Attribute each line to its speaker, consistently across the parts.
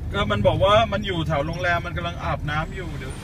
Speaker 1: ก็มันบอกว่ามันอยู่แถวโรงแรมมันกำลังอาบน้ำอยู่เดี๋ยว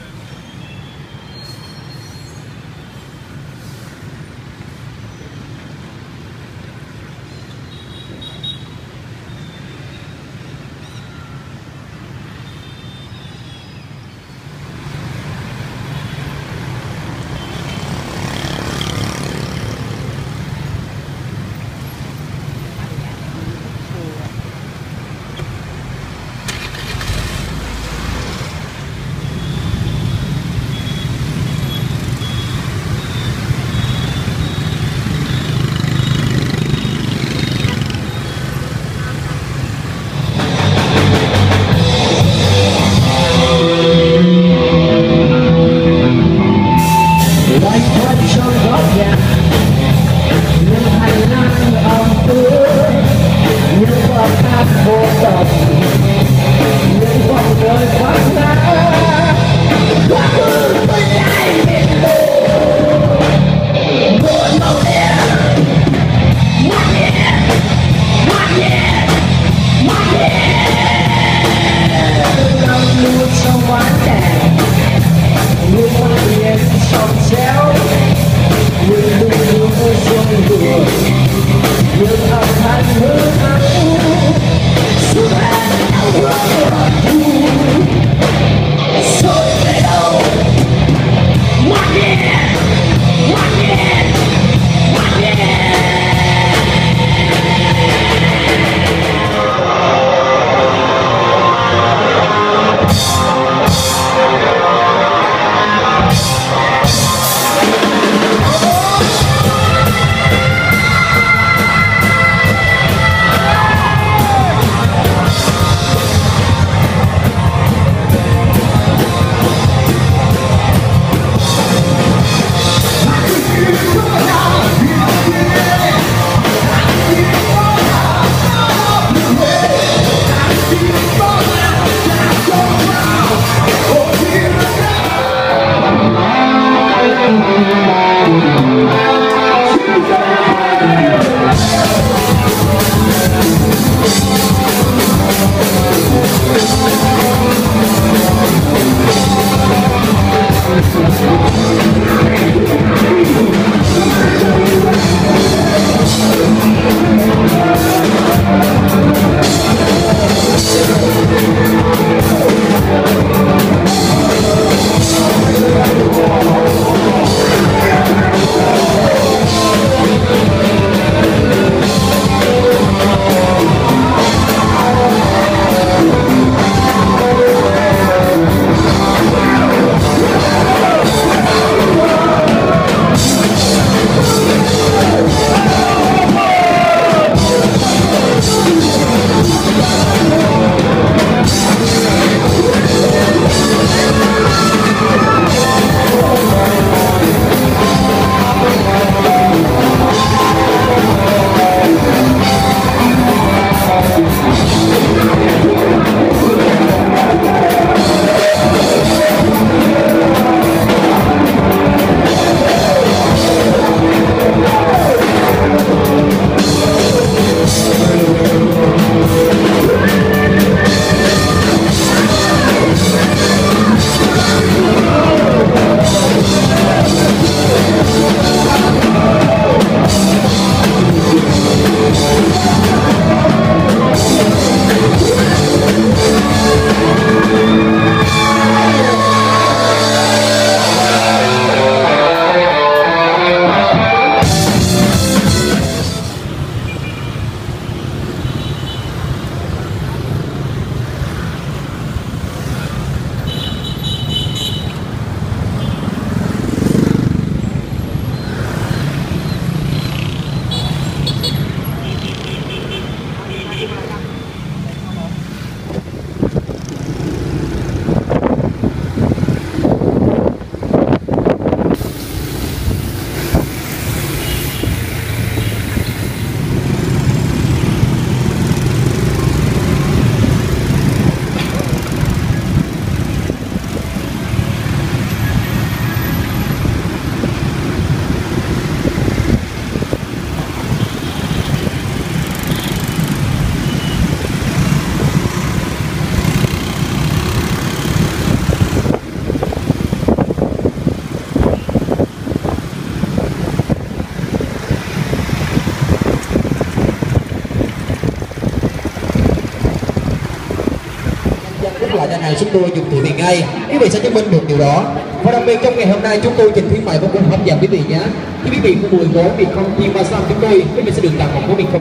Speaker 2: các loại nhà hàng chúng tôi dùng thử liền ngay. Quý vị sẽ chứng minh được điều đó. Và đặc biệt trong ngày hôm nay chúng tôi trình khuyến mại vô cùng hấp dẫn quý vị nhé. Khi quý vị mua 10 gói miền không thiên massage chúng tôi, quý vị sẽ được tặng một gói miền không